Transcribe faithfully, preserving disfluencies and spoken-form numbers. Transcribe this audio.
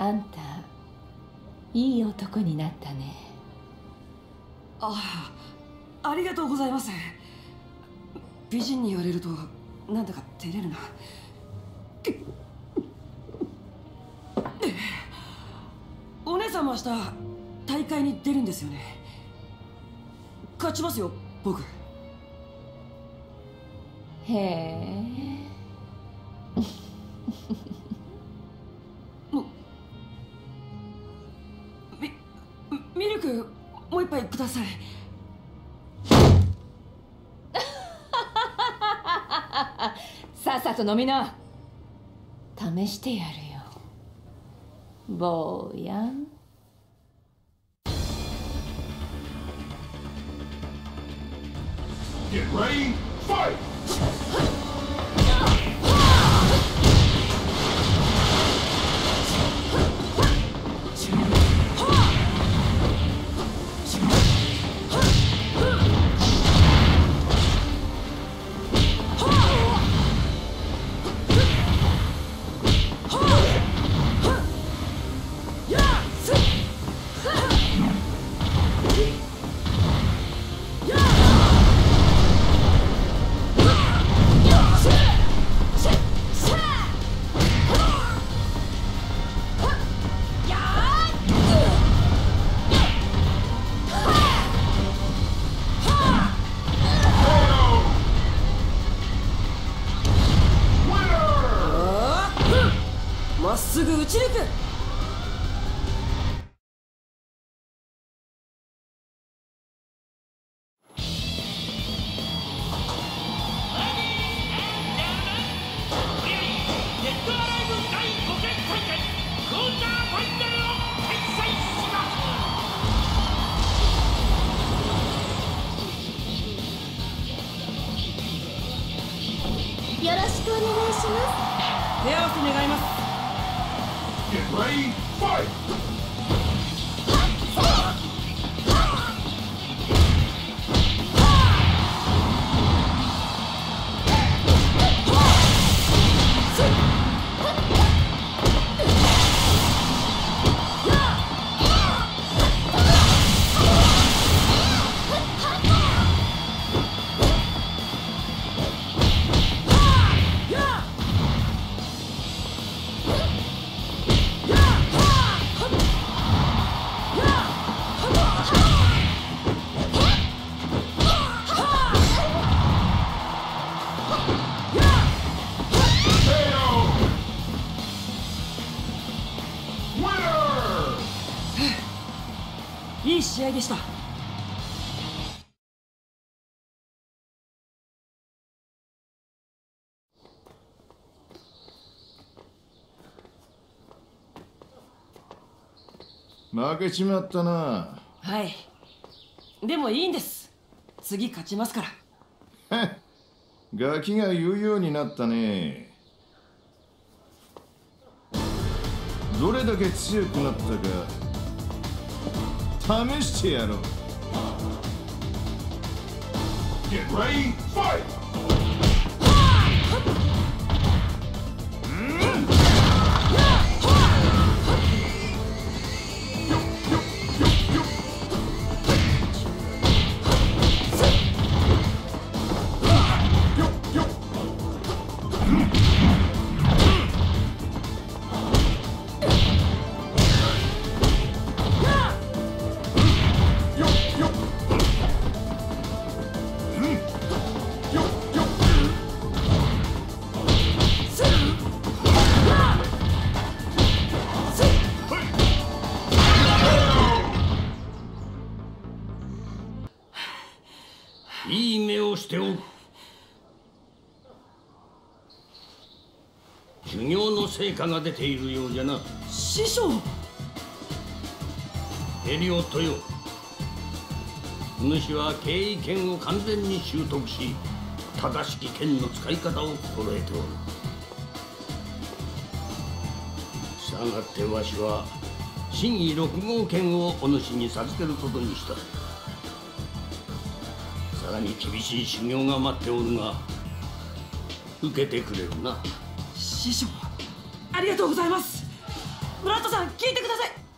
あんたいい男になったね。 ああ、ありがとうございます。美人に言われるとなんだか照れるな。お姉さんも明日大会に出るんですよね。勝ちますよ僕。 へえ。 ミミルクもう一杯ください。 さっさと飲みな。試してやるよ坊やん。 Get ready, fight! まっすぐ打ち抜く。 よろしくお願いします。 手合わせ願います。 Get ready, fight! Winner! いい試合でした。 負けちまったな。 はい。でもいいんです。次勝ちますから。 ガキが言うようになったね。どれだけ強くなったか試してやろう。 Get ready, fight! Winner! いい目をしておく。修行の成果が出ているようじゃな。 師匠。 エリオットよ。主は敬意剣を完全に習得し、正しき剣の使い方を心得ておる。したがってわしは真意六号剣をお主に授けることにした。さらに厳しい修行が待っておるが、受けてくれるな。 師匠、ありがとうございます。 ブラッドさん聞いてください。